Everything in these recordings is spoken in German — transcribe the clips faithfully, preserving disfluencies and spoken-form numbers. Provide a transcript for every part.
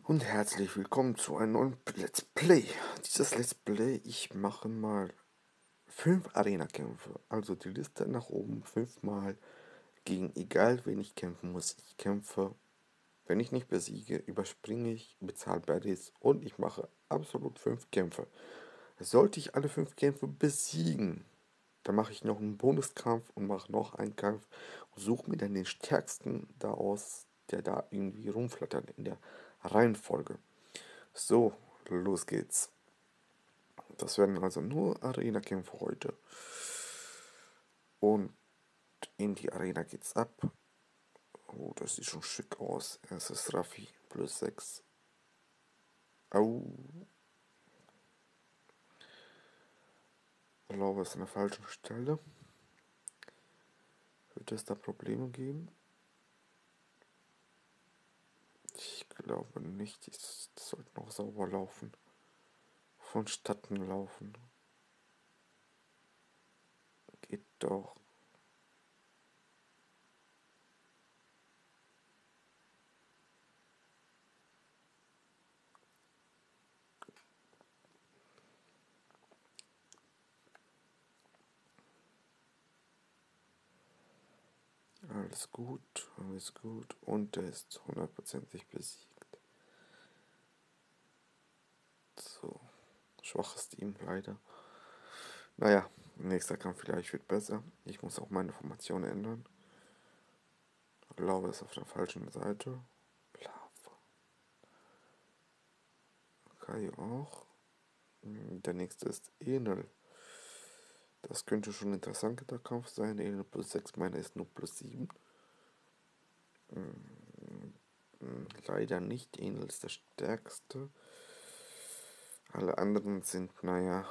Und herzlich willkommen zu einem neuen Let's Play. Dieses Let's Play, ich mache mal fünf Arena-Kämpfe. Also die Liste nach oben fünfmal gegen egal wen ich kämpfen muss. Ich kämpfe, wenn ich nicht besiege, überspringe ich, bezahle Baddies und ich mache absolut fünf Kämpfe. Sollte ich alle fünf Kämpfe besiegen, dann mache ich noch einen Bonuskampf und mache noch einen Kampf und suche mir dann den stärksten da aus, der da irgendwie rumflattert in der Reihenfolge. So, los geht's. Das werden also nur Arena-Kämpfe heute. Und in die Arena geht's ab. Oh, das sieht schon schick aus. Es ist Raffi plus sechs. Au. Ich glaube, es ist an der falschen Stelle. Wird es da Probleme geben? Ich glaube nicht. Es sollte noch sauber laufen. Vonstatten laufen. Geht doch. Alles gut, alles gut. Und er ist hundertprozentig besiegt. So. Schwaches Team, leider. Naja, nächster Kampf vielleicht wird besser. Ich muss auch meine Formation ändern. Lava ist auf der falschen Seite. Lava. Kai auch. Der nächste ist Enel. Das könnte schon ein interessanter Kampf sein. Enel plus sechs, meiner ist nur plus sieben. Leider nicht. Enel ist der stärkste. Alle anderen sind, naja.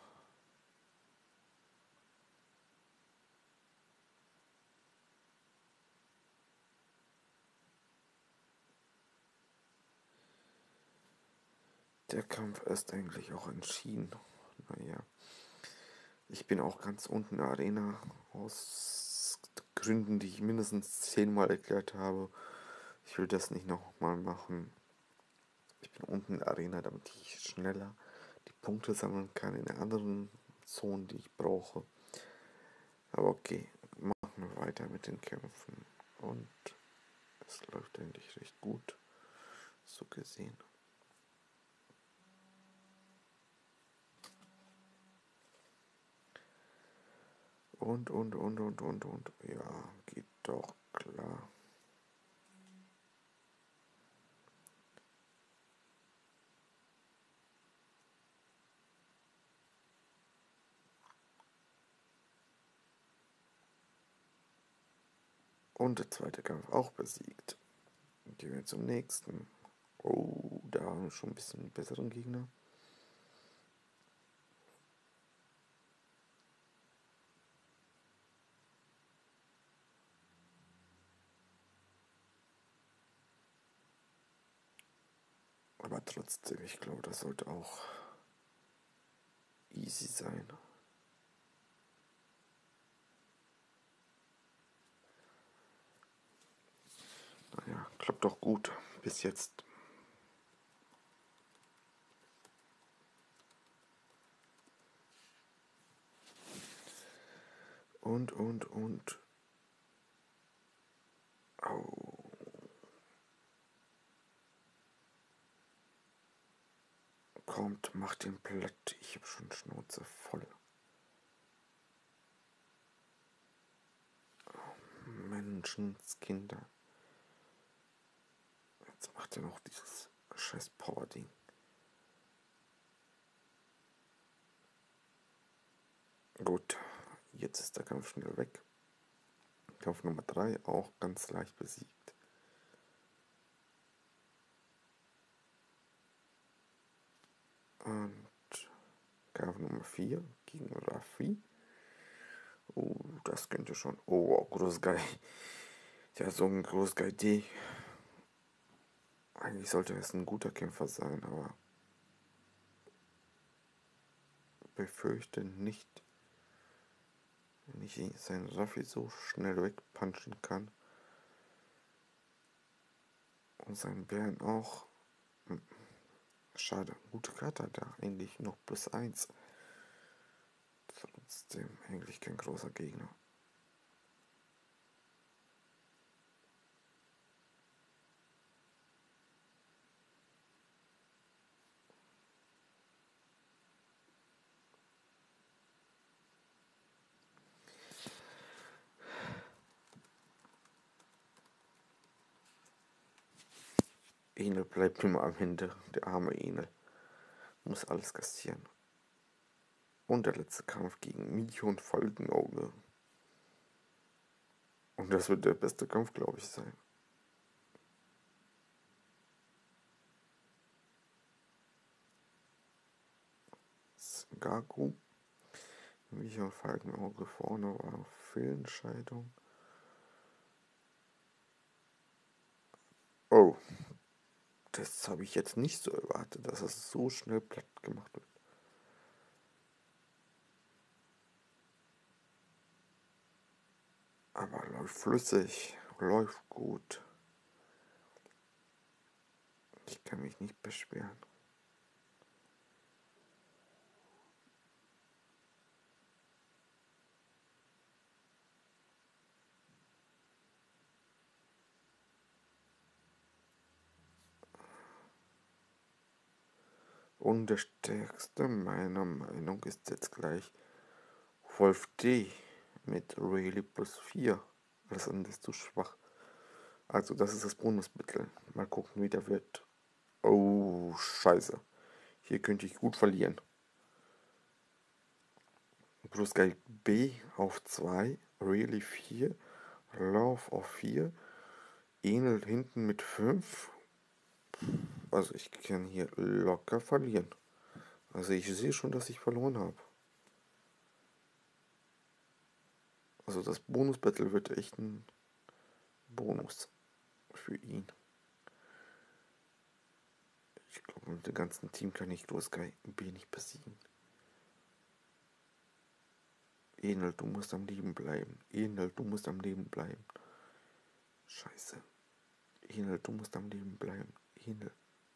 Der Kampf ist eigentlich auch entschieden. Naja. Ich bin auch ganz unten in der Arena. Aus Gründen, die ich mindestens zehnmal erklärt habe. Ich will das nicht nochmal machen. Ich bin unten in der Arena, damit ich schneller die Punkte sammeln kann in anderen Zonen, die ich brauche. Aber okay, machen wir weiter mit den Kämpfen. Und es läuft eigentlich recht gut, so gesehen. Und, und, und, und, und, und. Ja, geht doch klar. Und der zweite Kampf auch besiegt. Gehen wir zum nächsten. Oh, da haben wir schon ein bisschen besseren Gegner. Aber trotzdem, ich glaube, das sollte auch easy sein. Naja, klappt doch gut. Bis jetzt. Und, und, und. Au. Kommt, macht den platt. Ich hab schon Schnauze voll. Oh, Menschenskinder. Jetzt macht er noch dieses scheiß Power-Ding. Gut, jetzt ist der Kampf schnell weg. Kampf Nummer drei auch ganz leicht besiegt. Und Kampf Nummer vier gegen Raffi. Oh, das könnte schon. Oh, Großgeil. Ja, so ein Großgeil D. Eigentlich sollte es ein guter Kämpfer sein, aber befürchte nicht, wenn ich seinen Raffi so schnell wegpunchen kann. Und seinen Bären auch. Hm, schade. Gute Karte hat er. Eigentlich noch plus eins. Trotzdem eigentlich kein großer Gegner. Enel bleibt immer am Ende. Der arme Enel. Muss alles kassieren. Und der letzte Kampf gegen Micho und Falkenauge. Und das wird der beste Kampf, glaube ich, sein. Gaku. Micho und Falkenauge vorne war Fehlentscheidung. Oh. Das habe ich jetzt nicht so erwartet, dass es so schnell platt gemacht wird. Aber läuft flüssig, läuft gut. Ich kann mich nicht beschweren. Und der stärkste meiner Meinung ist jetzt gleich Wolf D mit Rayleigh plus vier. Alles andere ist zu schwach. Also das ist das Bonusmittel. Mal gucken, wie der wird. Oh, scheiße. Hier könnte ich gut verlieren. Blue Sky B auf zwei, Rayleigh vier, Lauf auf vier, Enel hinten mit fünf. Also ich kann hier locker verlieren. Also ich sehe schon, dass ich verloren habe. Also das Bonus-Battle wird echt ein Bonus für ihn. Ich glaube, mit dem ganzen Team kann ich Blue Sky B nicht besiegen. Enel, du musst am Leben bleiben. Enel, du musst am Leben bleiben. Scheiße. Enel, du musst am Leben bleiben. Enel.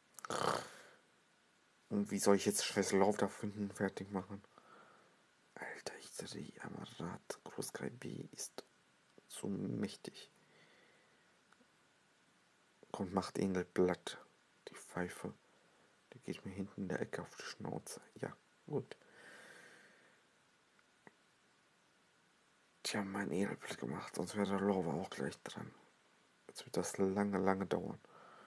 Und wie soll ich jetzt scheiß Lauf da finden, fertig machen? Alter, ich drehe am Rad. Groß Sky B ist zu mächtig. Kommt, macht Enel platt. Die Pfeife. Der geht mir hinten in der Ecke auf die Schnauze. Ja, gut. Tja, mein Enel platt gemacht, sonst wäre der Lava auch gleich dran. Jetzt wird das lange, lange dauern.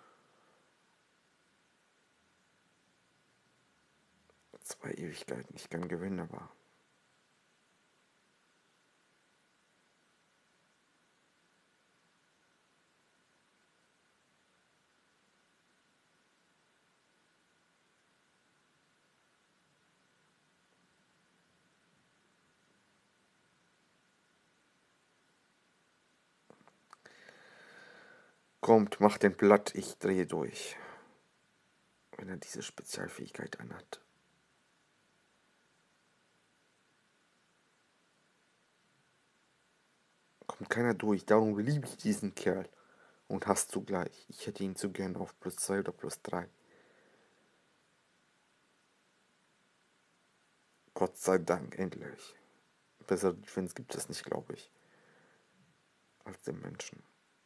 Zwei Ewigkeiten. Ich kann gewinnen, aber kommt, macht den platt, ich drehe durch. Wenn er diese Spezialfähigkeit anhat. Kommt keiner durch, darum liebe ich diesen Kerl. Und hast zugleich. Ich hätte ihn zu gern auf plus zwei oder plus drei. Gott sei Dank, endlich. Bessere Defense gibt es nicht, glaube ich. Als den Menschen.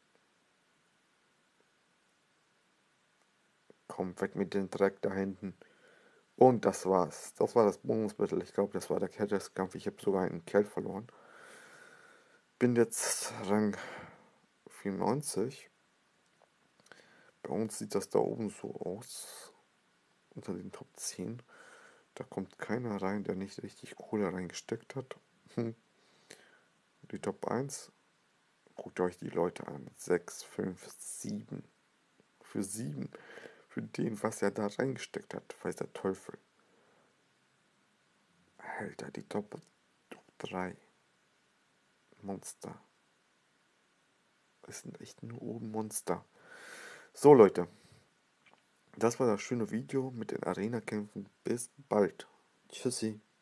Komm, weg mit dem Dreck da hinten. Und das war's. Das war das Bonusbattle. Ich glaube, das war der Kälteskampf. Ich habe sogar einen Kerl verloren. Bin jetzt Rang vierundneunzig. Bei uns sieht das da oben so aus. Unter den Top zehn. Da kommt keiner rein, der nicht richtig Kohle reingesteckt hat. Hm. Die Top eins. Guckt euch die Leute an. sechs, fünf, sieben. Für sieben. Für den, was er da reingesteckt hat, weiß der Teufel. Alter, die Top drei Monster. Das sind echt nur oben Monster. So, Leute. Das war das schöne Video mit den Arena-Kämpfen. Bis bald. Tschüssi.